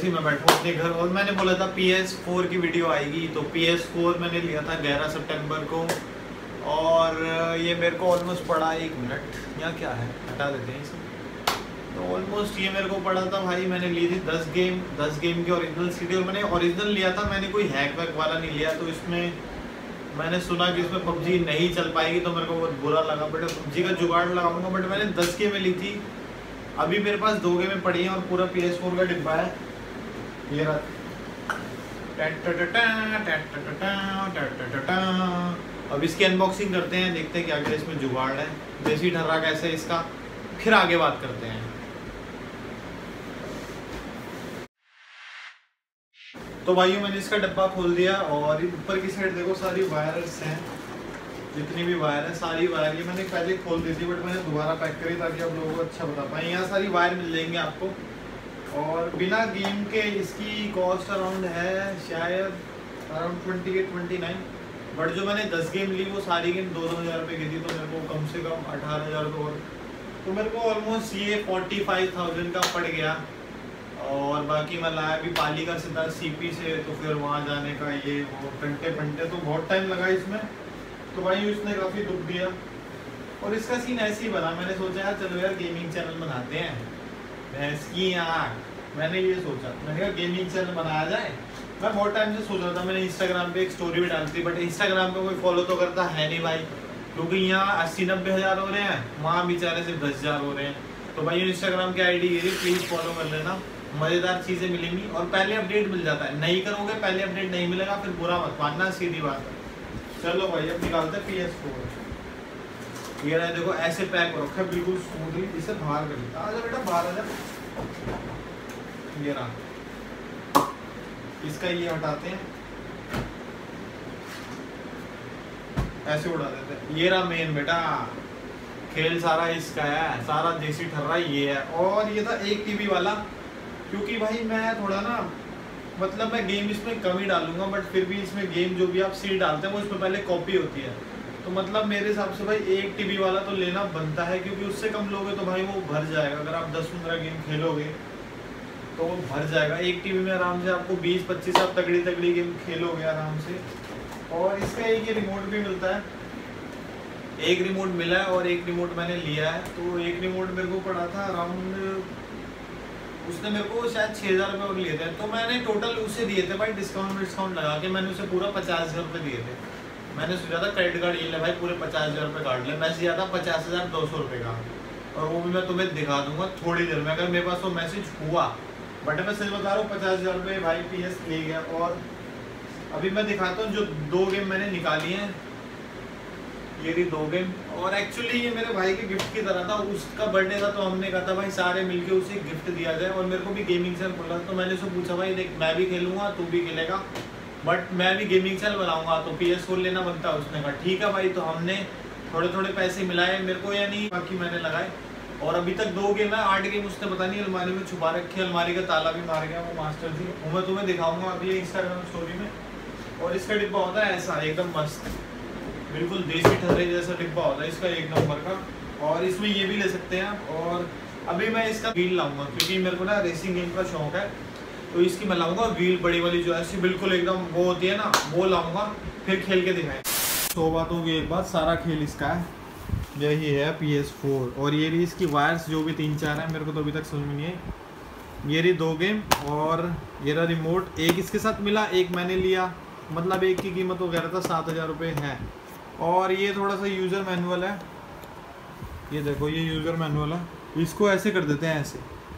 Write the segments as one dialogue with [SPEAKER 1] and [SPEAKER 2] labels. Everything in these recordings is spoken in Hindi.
[SPEAKER 1] ही मैं बैठा अपने घर और मैंने बोला था PS4 की वीडियो आएगी, तो PS4 मैंने लिया था 11 सितंबर को और ये मेरे को ऑलमोस्ट पड़ा 1 मिनट, यहाँ क्या है हटा देते हैं इसे। तो ऑलमोस्ट ये मेरे को पड़ा था भाई, मैंने ली थी 10 गेम की ओरिजिनल CD और मैंने ओरिजिनल लिया था, मैंने कोई हैक वैक वाला नहीं लिया। तो इसमें मैंने सुना कि इसमें PUBG नहीं चल पाएगी तो मेरे को बहुत बुरा लगा, बट PUBG का जुगाड़ लगाऊंगा। बट मैंने 10 गेमें ली थी, अभी मेरे पास 2 गेमें पड़ी हैं और पूरा PS4 का डिब्बा है। ये रहा। अब इसकी अनबॉक्सिंग करते हैं, देखते हैं क्या क्या इसमें जुगाड़ है, देसी ठर्रा कैसे इसका, फिर आगे बात करते हैं। तो भाइयों मैंने इसका डब्बा खोल दिया और ऊपर की साइड देखो सारी वायर्स हैं, जितनी भी वायर है सारी वायर ये मैंने पहले खोल दी थी, बट मैंने दोबारा पैक करी ताकि आप लोगों को अच्छा बता पाएँ। यहाँ सारी वायर मिल जाएंगे आपको और बिना गेम के इसकी कॉस्ट अराउंड है शायद अराउंड 28-29, बट जो मैंने 10 गेम ली वो सारी गेम 2-2 हज़ार रुपये की थी, तो मेरे को कम से कम 18,000 तो, तो मेरे को ऑलमोस्ट ये 45,000 का पड़ गया। और बाकी मैं लाया भी पाली का सीधा CP से, तो फिर वहाँ जाने का ये वो घंटे तो बहुत टाइम लगा इसमें। तो भाई उसने काफ़ी दुख दिया और इसका सीन ऐसे ही बना, मैंने सोचा यार चलो यार गेमिंग चैनल बनाते हैं भैंस की यार, मैंने ये सोचा, मैंने कहा गेमिंग चैनल बनाया जाए। मैं बहुत टाइम से सोच रहा था, मैंने इंस्टाग्राम पे एक स्टोरी भी डाली थी, बट इंस्टाग्राम पे कोई फॉलो तो करता है नहीं भाई, क्योंकि यहाँ 80-90 हज़ार हो रहे हैं, वहाँ बेचारे सिर्फ 10,000 हो रहे हैं। तो भाई इंस्टाग्राम की ID ये प्लीज़ फॉलो कर लेना, मज़ेदार चीज़ें मिलेंगी और पहले अपडेट मिल जाता है, नहीं करोगे पहले अपडेट नहीं मिलेगा फिर बुरा मत मानना, सीधी बात है। चलो भाई अब निकालते हैं PS4। ये रहा देखो ऐसे पैक रखा है बिल्कुल स्मूथली, इसे बाहर कर लेता, आजा बेटा बाहर आजा। ये रहा, इसका ये हटाते हैं, ऐसे उड़ा देते हैं। ये रहा मेन बेटा, खेल सारा इसका है, सारा देसी ठर्रा ये है। और ये था 1 TB वाला, क्योंकि भाई मैं थोड़ा ना मतलब मैं गेम इसमें कम ही डालूंगा, बट फिर भी इसमें गेम जो भी आप सीड डालते हैं वो इसमें पहले कॉपी होती है, तो मतलब मेरे हिसाब से भाई 1 TB वाला तो लेना बनता है, क्योंकि उससे कम लोगे तो भाई वो भर जाएगा। अगर आप 10-15 गेम खेलोगे तो वो भर जाएगा। 1 TB में आराम से आपको 20-25 आप तगड़ी गेम खेलोगे आराम से। और इसका एक ये रिमोट भी मिलता है, एक रिमोट मिला है और एक रिमोट मैंने लिया है। तो एक रिमोट मेरे को पड़ा था अराउंड, उसने मेरे को शायद 6,000 रुपये और लिए थे, तो मैंने टोटल उसे दिए थे भाई डिस्काउंट लगा के, मैंने उसे पूरा 50,000 रुपये दिए थे। मैंने सोचा था क्रेडिट कार्ड ये ले भाई पूरे 50,000 रुपये काट ले, मैसेज आया था 50,200 रुपये का, और वो भी मैं तुम्हें दिखा दूंगा थोड़ी देर में अगर मेरे पास वो मैसेज हुआ। बट मैं सच बता रहा हूँ 50,000 रुपये भाई PS ले गया। और अभी मैं दिखाता हूँ जो 2 गेम मैंने निकाली हैं, ये रही 2 गेम। और एक्चुअली ये मेरे भाई के गिफ्ट की तरह था, उसका बर्थडे था तो हमने कहा था भाई सारे मिलके उसे गिफ्ट दिया जाए। और मेरे को भी गेमिंग चैनल खोला, तो मैंने उससे पूछा भाई देख मैं भी खेलूंगा तू भी खेलेगा, बट मैं भी गेमिंग चैनल बनाऊंगा तो PS4 लेना बनता है। उसने कहा ठीक है भाई। तो हमने थोड़े पैसे मिलाए मेरे को, यानी बाकी मैंने लगाए। और अभी तक 2 गेम है, 8 गेम उसने पता नहीं अलमारी में छुपा रखी है, अलमारी का ताला भी मार गया वो मास्टर जी, वो मैं तुम्हें दिखाऊंगा अगले इंस्टाग्राम स्टोरी में। और इसका डिब्बा होता है ऐसा एकदम मस्त, बिल्कुल देसी ठर्रे जैसा डिब्बा होता है इसका, 1 नंबर का। और इसमें ये भी ले सकते हैं आप। और अभी मैं इसका व्हील लाऊंगा, क्योंकि मेरे को ना रेसिंग गेम का शौक है, तो इसकी मैं लाऊंगा व्हील बड़ी वाली जो ऐसी बिल्कुल एकदम वो होती है ना, वो लाऊंगा, फिर खेल के दिखाएं। तो बात होगी एक बात, सारा खेल इसका है, यही है PS4। और ये रही इसकी वायर्स जो भी 3-4 हैं, मेरे को तो अभी तक समझ में नहीं है। ये रही 2 गेम और ये रहा रिमोट, एक इसके साथ मिला, एक मैंने लिया, मतलब एक की कीमत वगैरह था 7,000 रुपये है। और ये थोड़ा सा यूज़र मैनुअल है, ये देखो ये यूज़र मैनुअल है, इसको ऐसे कर देते हैं, ऐसे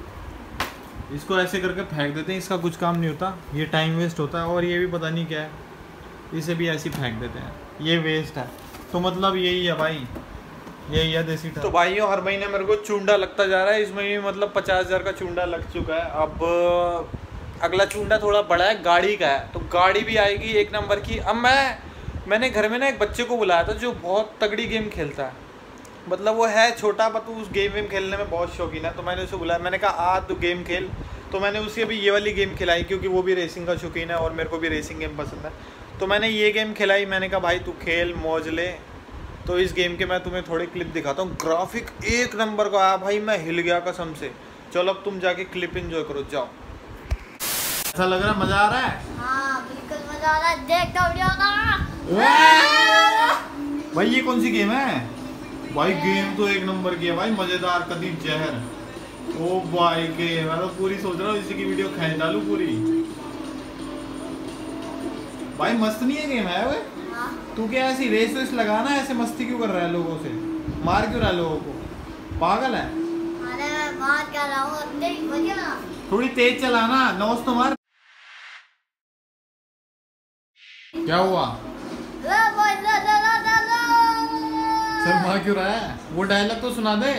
[SPEAKER 1] इसको ऐसे करके फेंक देते हैं, इसका कुछ काम नहीं होता, ये टाइम वेस्ट होता है। और ये भी पता नहीं क्या है, इसे भी ऐसे ही फेंक देते हैं, ये वेस्ट है। तो मतलब यही है भाई, यही है देसी। तो भाइयों हर महीने मेरे को चूंडा लगता जा रहा है, इस महीने मतलब 50,000 का चूंडा लग चुका है। अब अगला चूंडा थोड़ा बड़ा है, गाड़ी का है, तो गाड़ी भी आएगी 1 नंबर की। अब मैंने घर में ना एक बच्चे को बुलाया था जो बहुत तगड़ी गेम खेलता है, मतलब वो है छोटा पर उस गेम खेलने में बहुत शौकीन है। तो मैंने उसे बुलाया, मैंने कहा आ तू गेम खेल। तो मैंने उसे अभी ये वाली गेम खिलाई, क्योंकि वो भी रेसिंग का शौकीन है और मेरे को भी रेसिंग गेम पसंद है। तो मैंने ये गेम खिलाई, मैंने कहा भाई तू खेल मौज ले। तो इस गेम के मैं तुम्हें थोड़े क्लिप दिखाता हूँ, ग्राफिक 1 नंबर का आया भाई, मैं हिल गया कसम से। चलो अब तुम जाके क्लिप एंजॉय करो, जाओ। ऐसा लग रहा है मजा आ रहा है?
[SPEAKER 2] हाँ बिल्कुल मजा आ रहा है, देख तो वीडियो ना।
[SPEAKER 1] भाई ये कौन सी गेम है? भाई गेम तो एक नंबर की है भाई, मजेदार कदीम जहर। ओ भाई गेम मैं तो पूरी सोच रहा हूँ इसी की वीडियो खींच डालूं पूरी। भाई मस्त नहीं है गेम है वे? तू क्या ऐसी रेस वेस लगाना, ऐसे मस्ती क्यों कर रहा है लोगों से, मार क्यों रहा है लोगों को, पागल है?
[SPEAKER 2] अरे मैं बात कर रहा हूँ,
[SPEAKER 1] थोड़ी तेज चलाना, नौस तो मार। क्या हुआ? सर मार क्यों रहा है? वो डायलॉग तो सुना दे।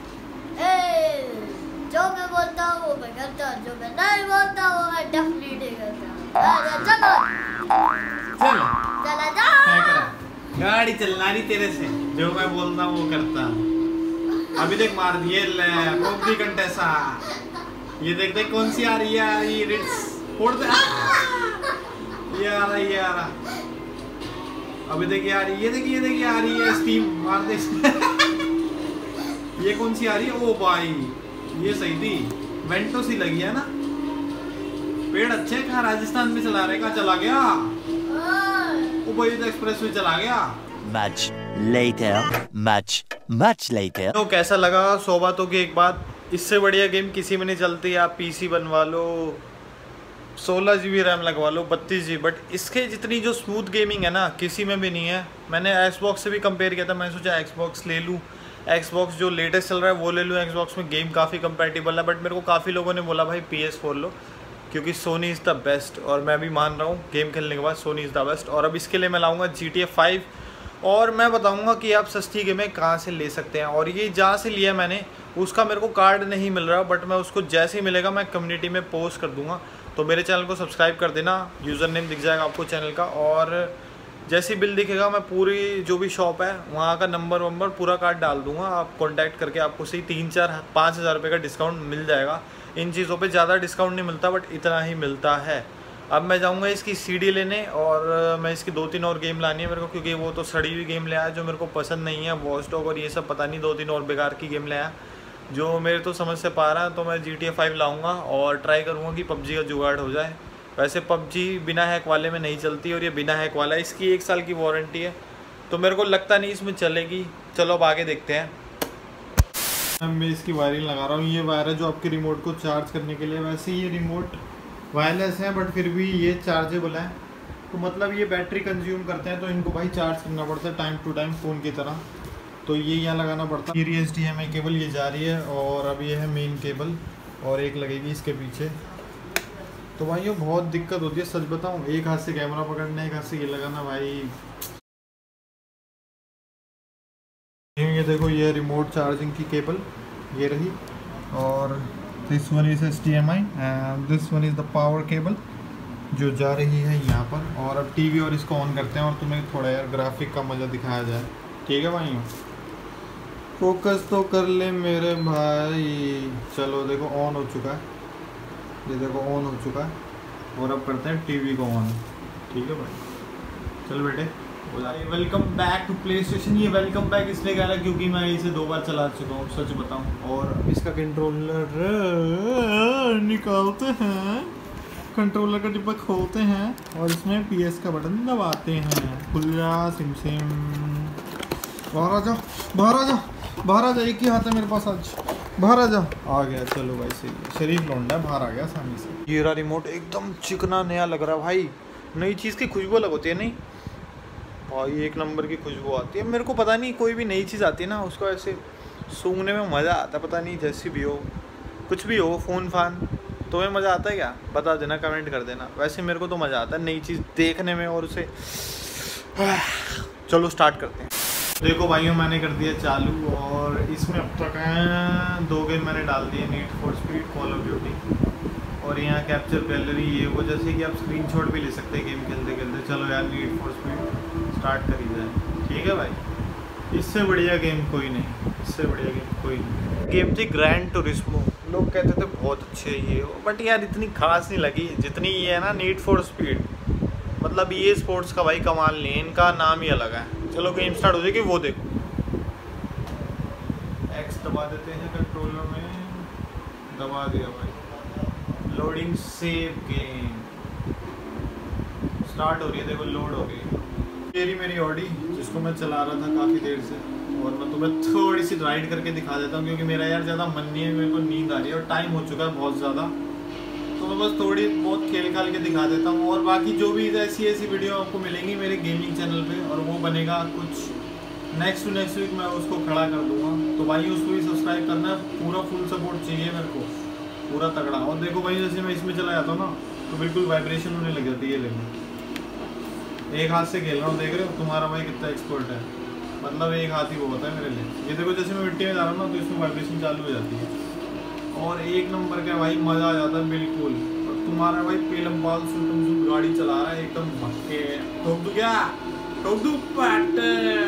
[SPEAKER 2] जो मैं बोलता हूँ वो मैं करता हूँ, जो मैं नहीं बोलता वो मैं डेफिनेटली नहीं करता। चलो
[SPEAKER 1] चल
[SPEAKER 2] चला जा।
[SPEAKER 1] गाड़ी चलना नहीं तेरे से, जो मैं बोलता हूँ वो करता। अभी देख मार दिए ले कंटेसा। ये देख देख कौन सी आ रही है, ये रिट्स फोड़ दे। ये आ रहा, ये आ रहा। अभी देख ये आ रही, ये देख ये देख ये आ रही है स्टीम, मार दे। ये कौन सी आ रही है? ओ भाई ये सही थी, वेंटो सी लगी है ना। पेड़ अच्छे कहाँ राजस्थान में चला रहे, कहाँ चला गया? ओ भाई एक्सप्रेस में चला गया।
[SPEAKER 3] Much later.
[SPEAKER 1] तो कैसा लगा? 100 बातों की एक बात, इससे बढ़िया गेम किसी में नहीं चलती। आप पीसी बनवा लो, 16 GB रैम लगवा लो, 32 GB, बट इसके जितनी जो स्मूथ गेमिंग है ना किसी में भी नहीं है। मैंने Xbox से भी कंपेयर किया था, मैं सोचा Xbox ले लूँ, Xbox जो लेटेस्ट चल रहा है वो ले लूँ। Xbox में गेम काफ़ी कंपैटिबल है, बट मेरे को काफ़ी लोगों ने बोला भाई PS4 लो, क्योंकि सोनी इज़ द बेस्ट। और मैं भी मान रहा हूँ गेम खेलने के बाद सोनी इज़ द बेस्ट। और अब इसके लिए मैं लाऊंगा GTA 5, और मैं बताऊंगा कि आप सस्ती गेमें कहाँ से ले सकते हैं। और ये जहाँ से लिया मैंने उसका मेरे को कार्ड नहीं मिल रहा, बट मैं उसको जैसे ही मिलेगा मैं कम्युनिटी में पोस्ट कर दूंगा। तो मेरे चैनल को सब्सक्राइब कर देना, यूज़र नेम दिख जाएगा आपको चैनल का, और जैसे बिल दिखेगा मैं पूरी जो भी शॉप है वहाँ का नंबर पूरा कार्ड डाल दूंगा। आप कांटेक्ट करके आपको सही 3-4-5 हज़ार रुपये का डिस्काउंट मिल जाएगा। इन चीज़ों पे ज़्यादा डिस्काउंट नहीं मिलता, बट इतना ही मिलता है। अब मैं जाऊंगा इसकी CD लेने, और मैं इसकी 2-3 और गेम लानी है मेरे को, क्योंकि वो तो सड़ी हुई गेम ले आया जो मेरे को पसंद नहीं है। वॉच डॉग और ये सब पता नहीं 2-3 और बेकार की गेम ले आया जो मेरे तो समझ से पा रहा है। तो मैं GTA 5 लाऊंगा और ट्राई करूँगा कि PUBG का जुगाड़ हो जाए। वैसे PUBG बिना हैक वाले में नहीं चलती, और ये बिना हैक वाला है, इसकी 1 साल की वारंटी है, तो मेरे को लगता नहीं इसमें चलेगी। चलो अब आगे देखते हैं। मैं इसकी वायरिंग लगा रहा हूँ, ये वायर है जो आपके रिमोट को चार्ज करने के लिए। वैसे ये रिमोट वायरलेस है, बट फिर भी ये चार्जेबल है, तो मतलब ये बैटरी कंज्यूम करते हैं, तो इनको भाई चार्ज करना पड़ता है टाइम टू टाइम फ़ोन की तरह। तो ये यहाँ लगाना पड़ता है। ये HDMI केबल ये जा रही है, और अब ये है मेन केबल, और एक लगेगी इसके पीछे। तो भाई ये बहुत दिक्कत होती है, सच बताऊँ, एक हाथ से कैमरा पकड़ना, एक हाथ से ये लगाना भाई। ये देखो ये रिमोट चार्जिंग की केबल ये रही, और this one is HDMI and this one is the power cable जो जा रही है यहाँ पर। और अब टीवी और इसको ऑन करते हैं, और तुम्हें थोड़ा यार ग्राफिक का मज़ा दिखाया जाए, ठीक है भाई? फोकस तो कर ले मेरे भाई। चलो देखो ऑन हो चुका है, ये देखो ऑन हो चुका है, और अब करते हैं टीवी को ऑन, ठीक है भाई? चल बेटे welcome back to PlayStation. ये वेलकम बैक इसलिए कह रहा क्योंकि मैं इसे 2 बार चला चुका हूँ, सच बताऊँ। और इसका कंट्रोलर निकालते हैं, कंट्रोलर का डिब्बा खोलते हैं, और इसमें PS का बटन दबाते हैं। खुल जा सिम सिम, बाहर आ जा, बाहर आ जा, बाहर आ जा। एक ही हाथ है मेरे पास आज, बाहर आ जा। आ गया, चलो भाई सही है, शरीफ लौंडा बाहर आ गया सामने से। ये रहा रिमोट, एकदम चिकना नया लग रहा है भाई। नई चीज़ की खुशबू अलग होती है नहीं भाई, 1 नंबर की खुशबू आती है। मेरे को पता नहीं, कोई भी नई चीज़ आती है ना उसको ऐसे सूंघने में मज़ा आता है, पता नहीं जैसी भी हो, कुछ भी हो, फ़ोन फान, तुम्हें मज़ा आता है क्या? बता देना, कमेंट कर देना। वैसे मेरे को तो मज़ा आता है नई चीज़ देखने में, और उसे चलो स्टार्ट करते हैं। देखो भाइयों मैंने कर दिया चालू, और इसमें अब तक 2 गेम मैंने डाल दिए, Need for Speed, Call of Duty, और यहाँ कैप्चर गैलरी ये वो, जैसे कि आप स्क्रीनशॉट भी ले सकते हैं गेम खेलते खेलते। चलो यार नीड फॉर स्पीड स्टार्ट कर ही जाए, ठीक है भाई? इससे बढ़िया गेम कोई नहीं, इससे बढ़िया गेम कोई नहीं। गेम थी ग्रैंड टूरिस्मो, लोग कहते थे बहुत अच्छे ये हो, बट यार इतनी खास नहीं लगी जितनी ये है ना नीड फॉर स्पीड। मतलब ये स्पोर्ट्स का भाई कमाल नहीं है, इनका नाम ही अलग है। चलो गेम स्टार्ट हो जाएगी, वो देखो X दबा देते हैं कंट्रोलर में, दबा दिया भाई, लोडिंग सेव गेम स्टार्ट हो रही है, देखो लोड हो गई। मेरी ऑडी जिसको मैं चला रहा था काफ़ी देर से, और मैं तुम्हें थोड़ी सी राइड करके दिखा देता हूँ क्योंकि मेरा यार ज़्यादा मन नहीं है, मेरे को नींद आ रही है और टाइम हो चुका है बहुत ज़्यादा, तो मैं बस थोड़ी बहुत खेल खाल के दिखा देता हूँ। और बाकी जो भी ऐसी वीडियो आपको मिलेंगी मेरे गेमिंग चैनल पे, और वो बनेगा कुछ नेक्स्ट वीक मैं उसको खड़ा कर दूँगा, तो भाई उसको भी सब्सक्राइब करना है, पूरा फुल सपोर्ट चाहिए मेरे को, पूरा तगड़ा। और देखो भाई जैसे मैं इसमें चला जाता हूँ ना तो बिल्कुल वाइब्रेशन होने लग जाती है, लेकिन एक हाथ से खेल रहा हूँ, देख रहे हो तुम्हारा भाई कितना एक्सपर्ट है, मतलब एक हाथ ही वो होता है मेरे लिए। ये देखो जैसे मैं मिट्टी में जा रहा हूँ ना तो इसमें वाइब्रेशन चालू हो जाती है, और एक नंबर का भाई मज़ा आ जाता है बिल्कुल। और तुम्हारा भाई पेलम्बाल सुटम गाड़ी चला रहा है एकदम भक्के, ठोक दूँ क्या, ठोक दूँ पट,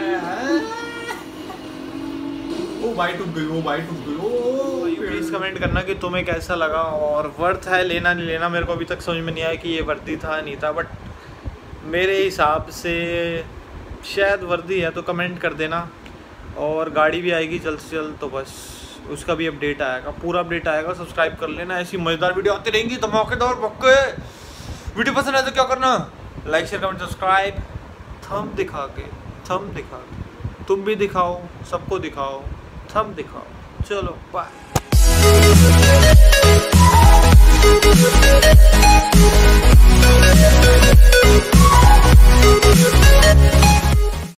[SPEAKER 1] ओ भाई टूट गई, ओ भाई टूट गई। ओ प्लीज़ कमेंट करना कि तुम्हें कैसा लगा और वर्थ है लेना नहीं लेना। मेरे को अभी तक समझ में नहीं आया कि ये वर्दी था नहीं था, बट मेरे हिसाब से शायद वर्दी है, तो कमेंट कर देना। और गाड़ी भी आएगी जल्द से जल्द, तो बस उसका भी अपडेट आएगा, पूरा अपडेट आएगा। सब्सक्राइब कर लेना, ऐसी मज़ेदार वीडियो आती रहेंगी धमाकेदार पक्के। वीडियो पसंद है तो क्या करना, like share comment subscribe, thumb दिखा के तुम भी दिखाओ, सबको दिखाओ, थंब दिखाओ। चलो बाय।